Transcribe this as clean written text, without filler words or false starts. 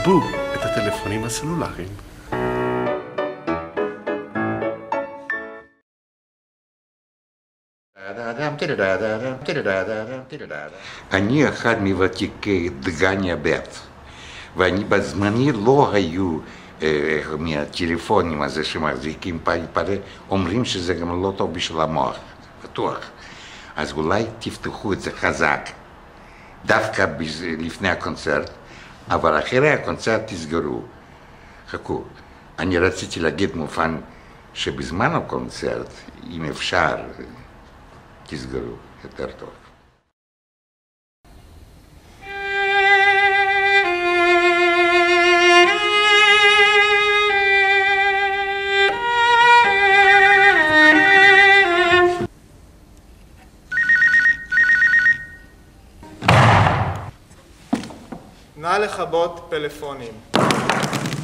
כבו את הטלפונים הסלולריים. אני אחד מוותיקי דגניה ב' ואני בזמני לא היו מהטלפונים הזה שמחזיקים פלא, אומרים שזה גם לא טוב בשביל המוח, בטוח. אז אולי תפתחו את זה חזק, דווקא לפני הקונצרט, אבל אחרי הקונצרט תסגרו. חכו, אני רציתי להגיד מובן שבזמן הקונצרט, אם אפשר, תסגרו יותר טוב. נא לכבות פלאפונים.